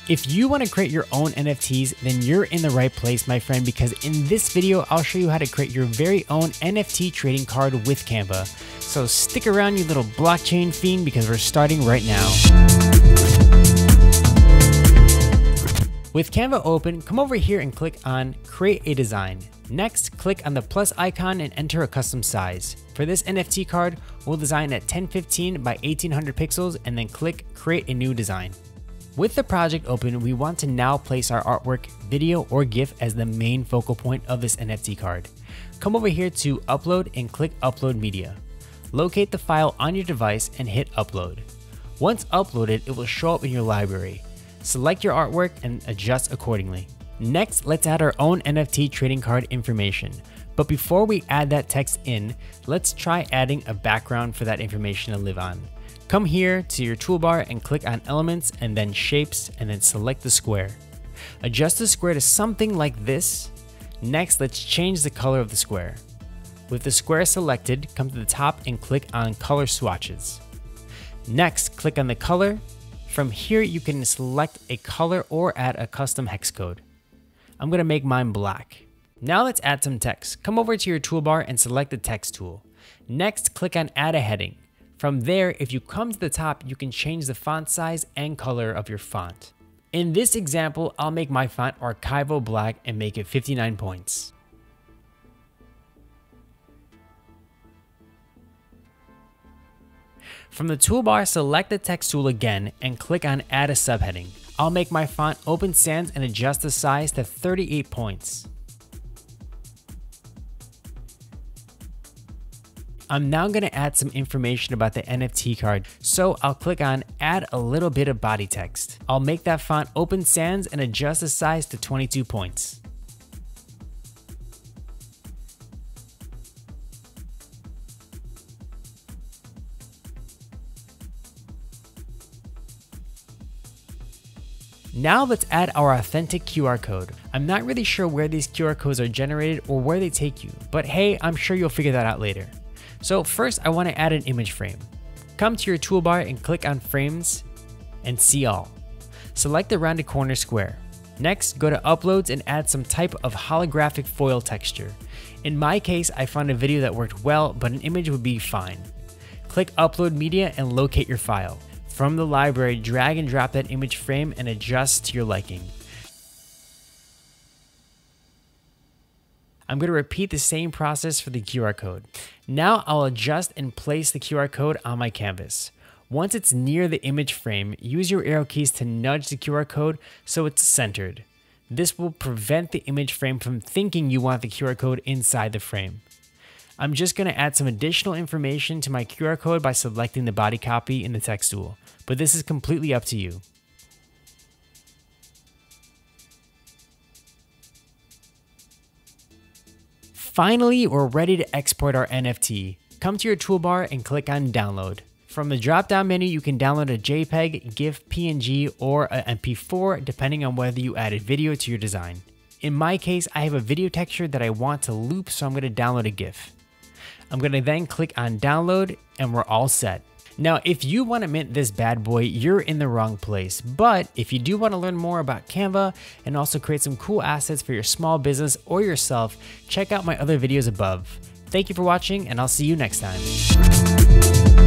If you want to create your own NFTs, then you're in the right place, my friend, because in this video, I'll show you how to create your very own NFT trading card with Canva. So stick around, you little blockchain fiend, because we're starting right now. With Canva open, come over here and click on Create a Design. Next, click on the plus icon and enter a custom size. For this NFT card, we'll design at 1080 by 1800 pixels and then click Create a New Design. With the project open, we want to now place our artwork, video, or GIF as the main focal point of this NFT card. Come over here to Upload and click Upload Media. Locate the file on your device and hit Upload. Once uploaded, it will show up in your library. Select your artwork and adjust accordingly. Next, let's add our own NFT trading card information. But before we add that text in, let's try adding a background for that information to live on. Come here to your toolbar and click on Elements and then Shapes and then select the square. Adjust the square to something like this. Next, let's change the color of the square. With the square selected, come to the top and click on Color Swatches. Next, click on the color. From here, you can select a color or add a custom hex code. I'm going to make mine black. Now let's add some text. Come over to your toolbar and select the text tool. Next, click on Add a Heading. From there, if you come to the top, you can change the font size and color of your font. In this example, I'll make my font Archival Black and make it 59 points. From the toolbar, select the text tool again and click on Add a Subheading. I'll make my font Open Sans and adjust the size to 38 points. I'm now going to add some information about the NFT card, so I'll click on Add a little bit of body text. I'll make that font Open Sans and adjust the size to 22 points. Now let's add our authentic QR code. I'm not really sure where these QR codes are generated or where they take you, but hey, I'm sure you'll figure that out later. So first, I want to add an image frame. Come to your toolbar and click on Frames and See All. Select the rounded corner square. Next, go to Uploads and add some type of holographic foil texture. In my case, I found a video that worked well, but an image would be fine. Click Upload Media and locate your file. From the library, drag and drop that image frame and adjust to your liking. I'm going to repeat the same process for the QR code. Now I'll adjust and place the QR code on my canvas. Once it's near the image frame, use your arrow keys to nudge the QR code so it's centered. This will prevent the image frame from thinking you want the QR code inside the frame. I'm just going to add some additional information to my QR code by selecting the body copy in the text tool, but this is completely up to you. Finally, we're ready to export our NFT. Come to your toolbar and click on Download. From the drop-down menu, you can download a JPEG, GIF, PNG, or an MP4 depending on whether you added video to your design. In my case, I have a video texture that I want to loop, so I'm going to download a GIF. I'm going to then click on Download and we're all set. Now, if you want to mint this bad boy, you're in the wrong place. But if you do want to learn more about Canva and also create some cool assets for your small business or yourself, check out my other videos above. Thank you for watching, and I'll see you next time.